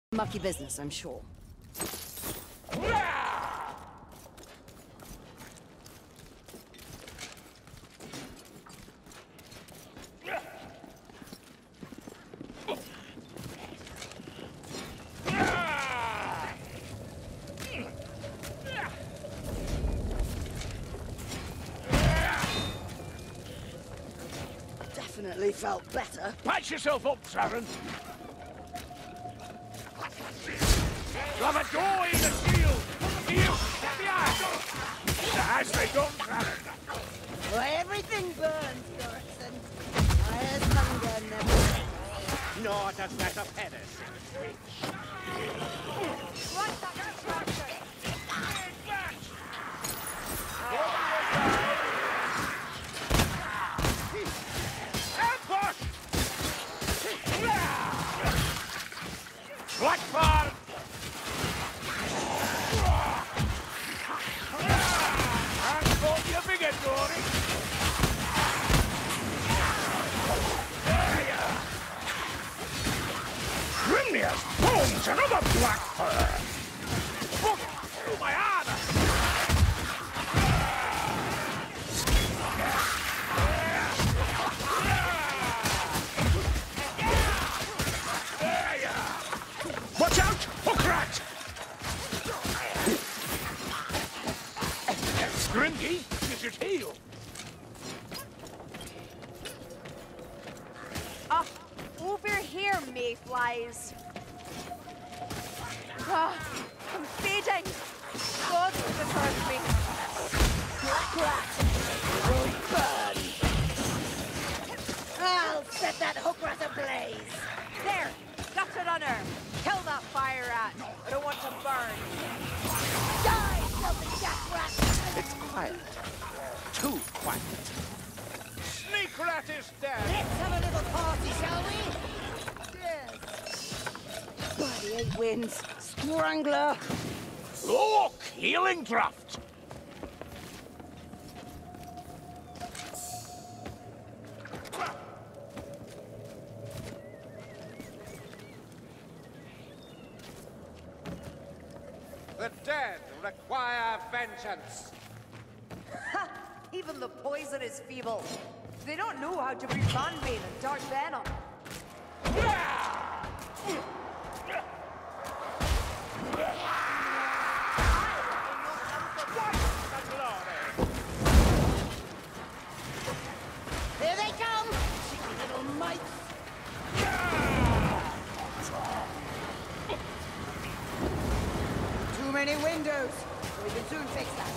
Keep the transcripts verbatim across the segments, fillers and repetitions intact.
Mucky business, I'm sure. Definitely felt better. Patch yourself up, Saren. You have a door in the shield. You, get behind. As they don't, Saren. Well, everything burns, Dorotson. Fire's hunger never. Nor does that of Hennis. Right back at traction! Blackfire! Transport your bigger, Dory! Grimnius bones another Blackfire! Look through my armor! Watch out! Hookrat! Grindy, you should heal. Ah, over here, mayflies. Ah, I'm fading. God preserve me. Black rat will burn. I'll set that hook rat ablaze. There, got it on her. Kill that fire rat. I don't want to burn. Die, filthy jack rat! It's quiet. Too quiet. Sneak rat is dead. Let's have a little party, shall we? Yes. Bloody eight wins. Strangler. Look, healing draft. The dead require vengeance. Ha! Even the poison is feeble. They don't know how to breathe Manbane and dark venom. Here they come! Cheeky little mites! Too many windows. We can soon fix that.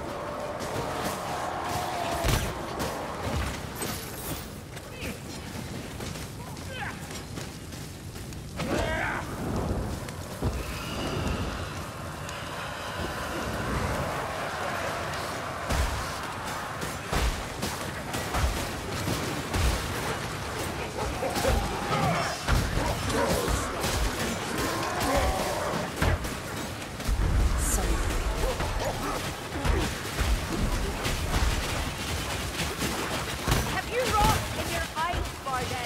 Have you rot in your eyes, Barden?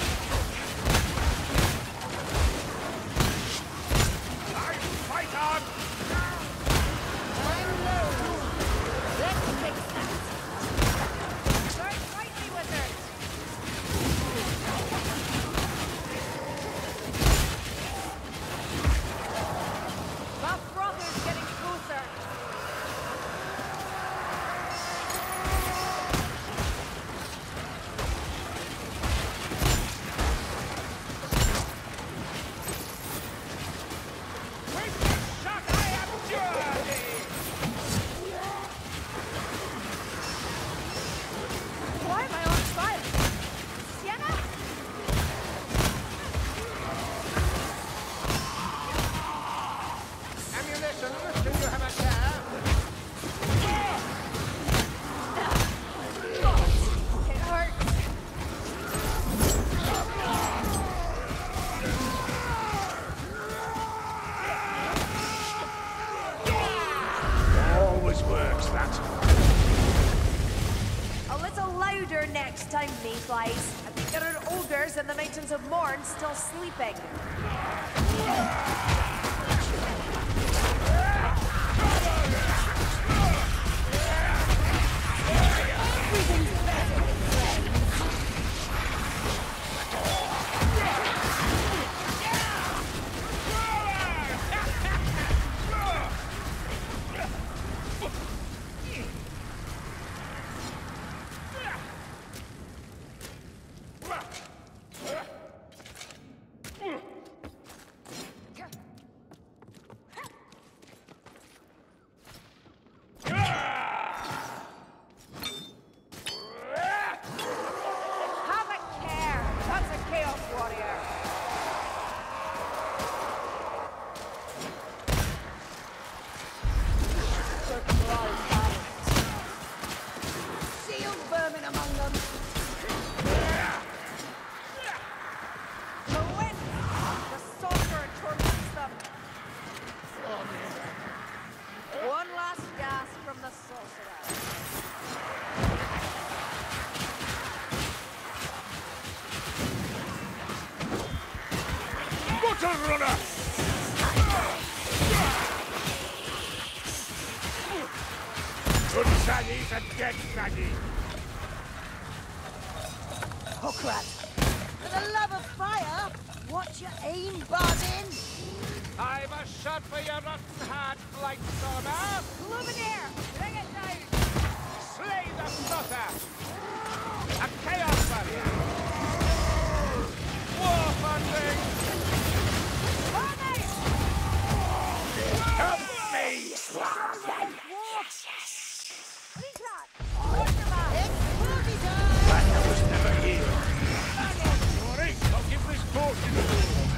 Fight on! I'm low. Let's fix that. Burn brightly with her. That brother's getting closer. With the shot I am journey! Why am I on fire? Sienna? Ammunition, do you have a chair? It hurts. Always works, that. A little louder next time, mayflies. I think there are ogres in the Mountains of Morn still sleeping. honor! Good Saggy's a dead Saggy. Hookrat, for the love of fire, watch your aim, Bardin. I've a shot for your rotten heart, Blightstormer! Luminaire, bring it down! Slay the Flutter! A Chaos Barrier! War funding! Help me! That was never here. Sorry, I'll give this caution a go.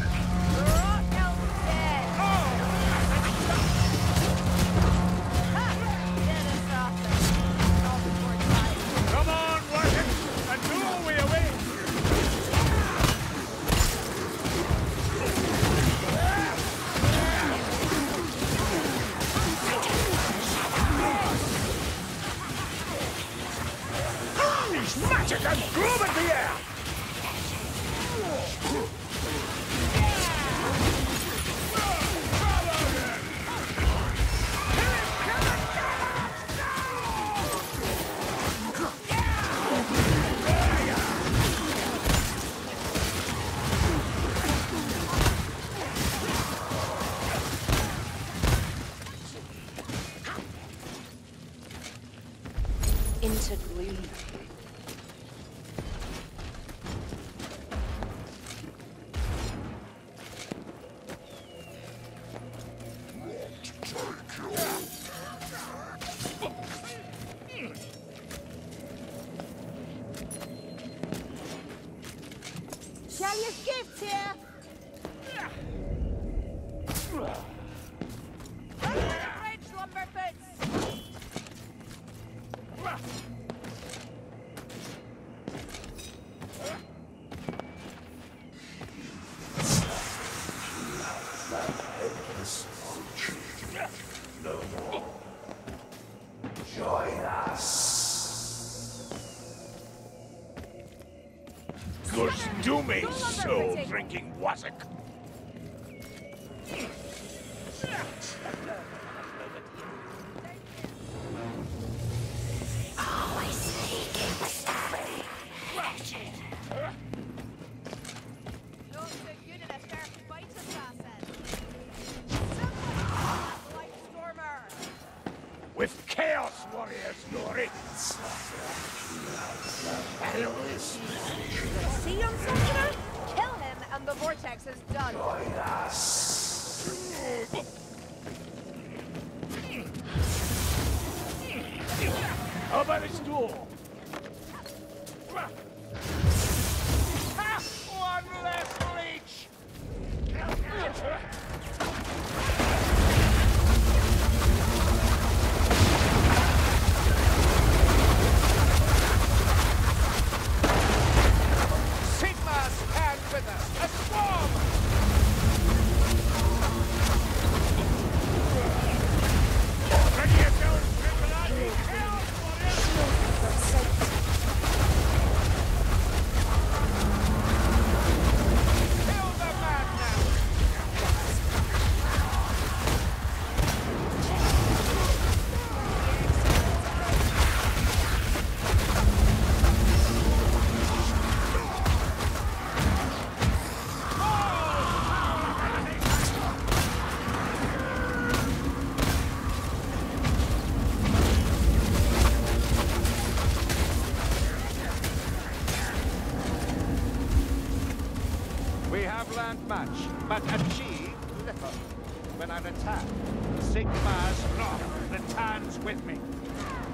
Come on, Rocket, and go away away. He's magic and gloom in the air. Into greed. Shalia's gift here. Bridge, Lumberfoots! Join us. Gosh, do me, soul-drinking wassock. Always sneaking with somebody. Not so good in a sharp fight assassin. Blightstormer! With Chaos Warriors, Glory. See him, Sentinel? Kill him and the vortex is done. Join us. How about this door? Ha! One less leech! Sigma's hand with us! A swarm! Ready yourselves, Triple Chaos Warriors! Kill the madman! We have land much, but achieve little. When I return, Sigma's wrath returns with me.